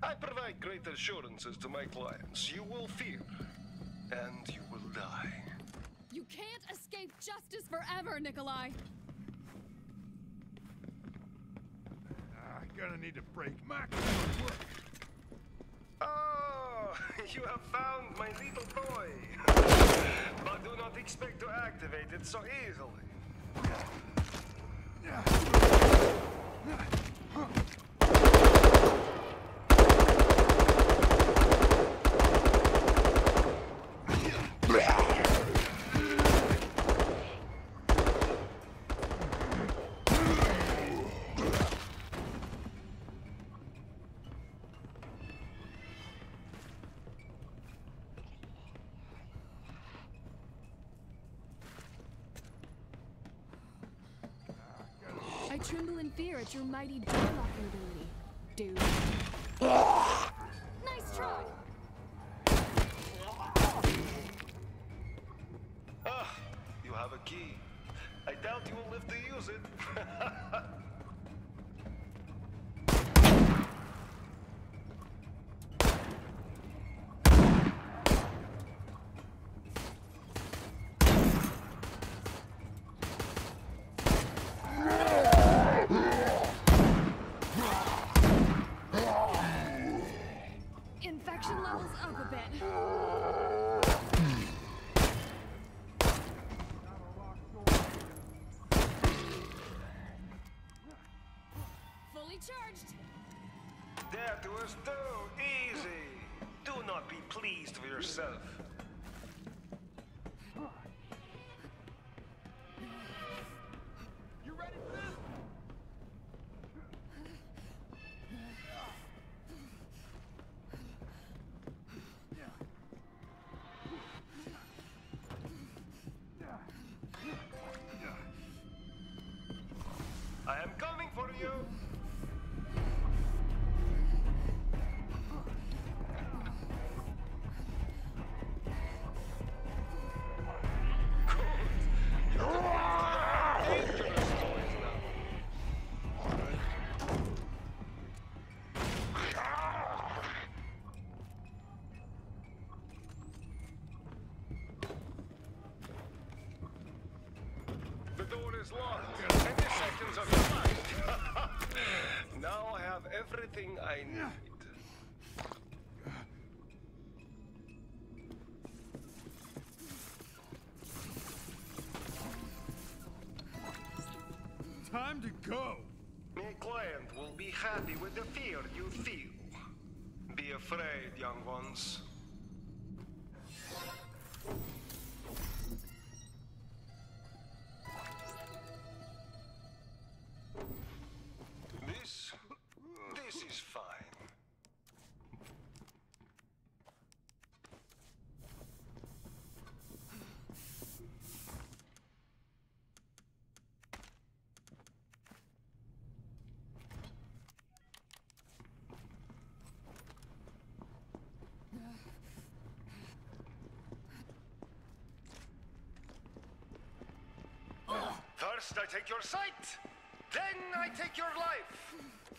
I provide great assurances to my clients. You will fear, and you will die. You can't escape justice forever, Nikolai. I'm gonna need to break my work. Oh, you have found my little toy. But do not expect to activate it so easily. I tremble in fear at your mighty door-locking ability, dude. Nice try! Ah, you have a key. I doubt you will live to use it. Infection levels up a bit. Fully charged. That was too easy. Do not be pleased with yourself. You ready for this? I am coming for you. The door is locked. Any seconds of your life. Now I have everything I need. Time to go. My client will be happy with the fear you feel. Be afraid, young ones. This is fine. First I take your sight, then I take your life.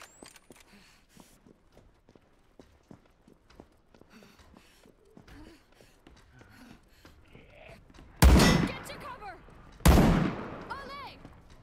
Get to cover! Olé!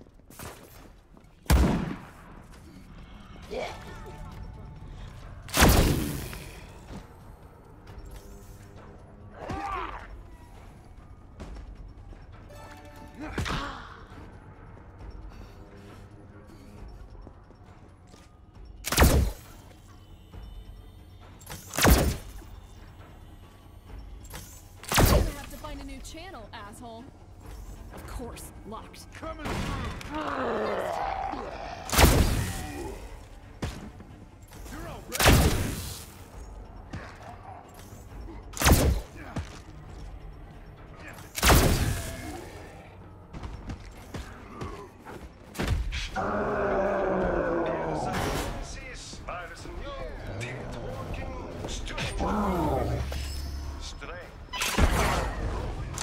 Find a new channel, asshole. Of course, locked. Coming through. You're all ready.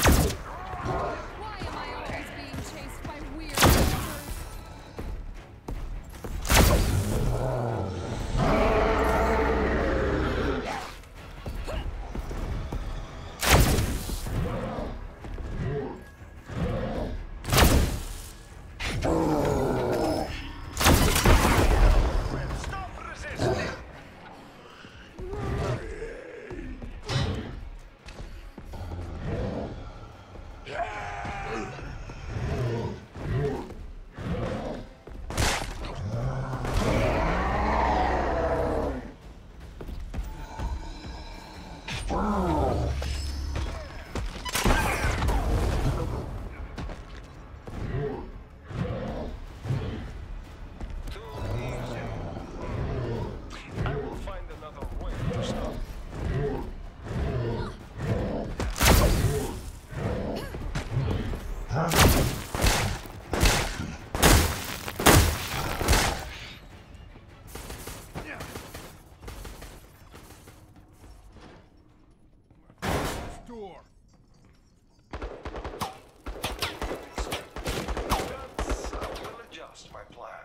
Why am I always being chased by weird monsters? Too easy. I will find another way to stop. Door. That's, I will adjust my plan.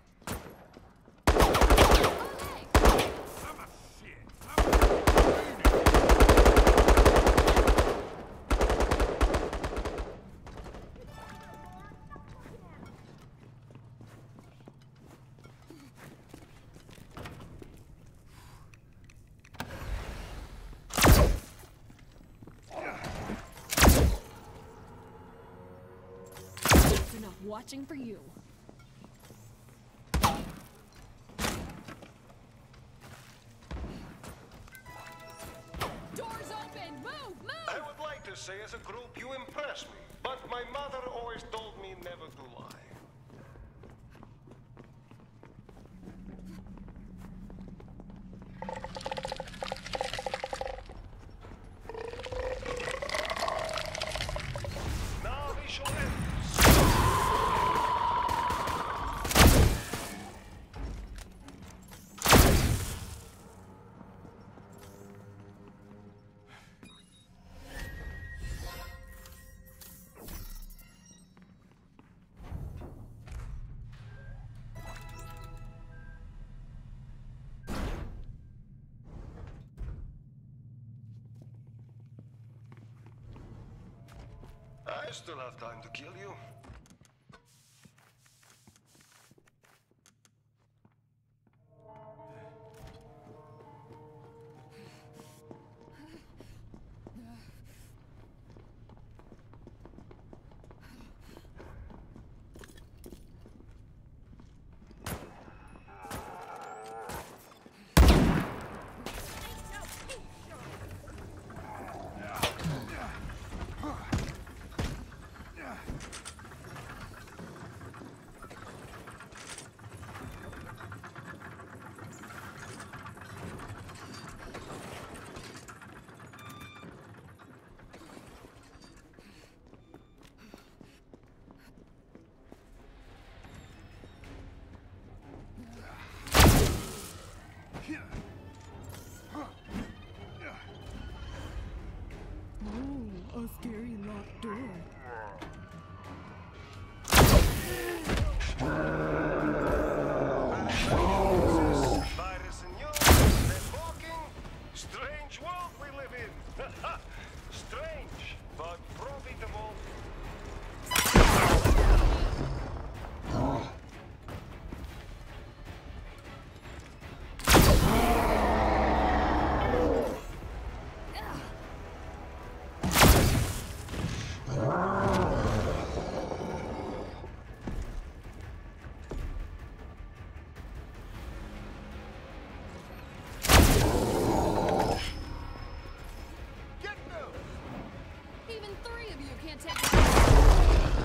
I'm a shit. It's enough watching for you. Doors open! Move! I Move! would like to say as a group you impress me, but my mother always told me never to lie. Now we shall end. I still have time to kill you. Oh, a scary locked door. Virus and you, they're walking. Strange world we live in. Strange, but profitable. Even three of you can't take it.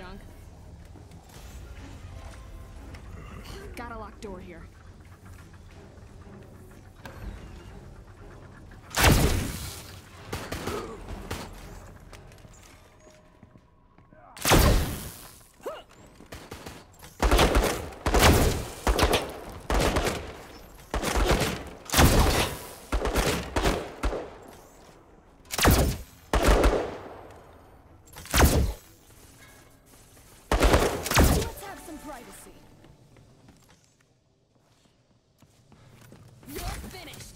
junk. Got a locked door here. Privacy. You're finished.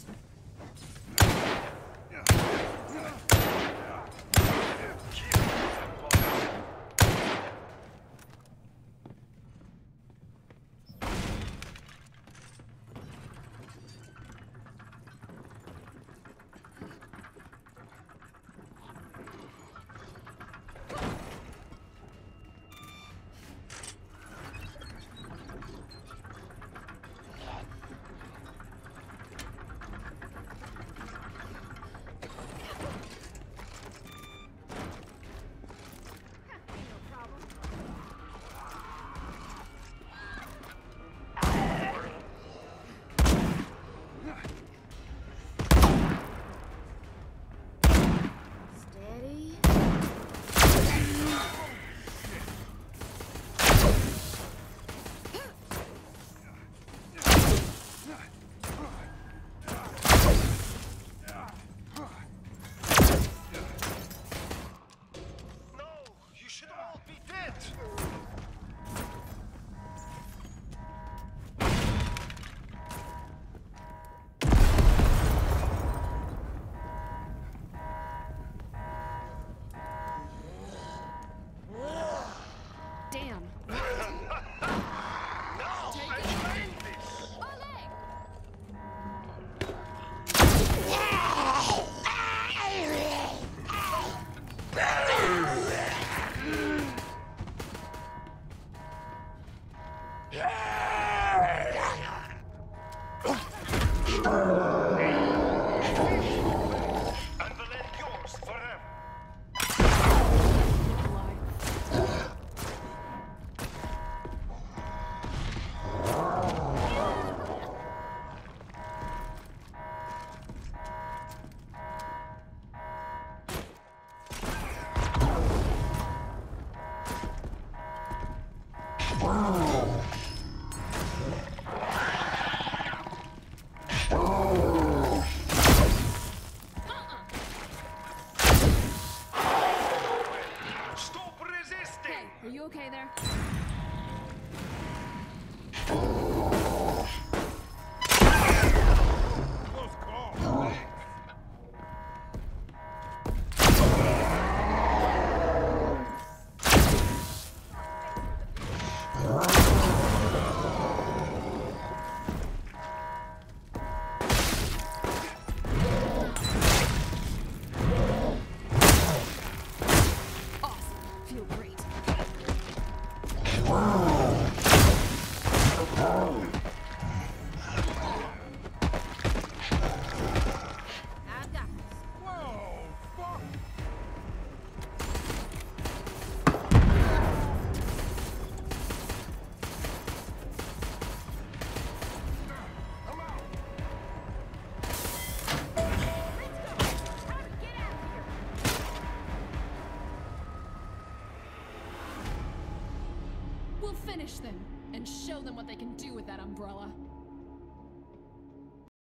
Finish them and show them what they can do with that umbrella.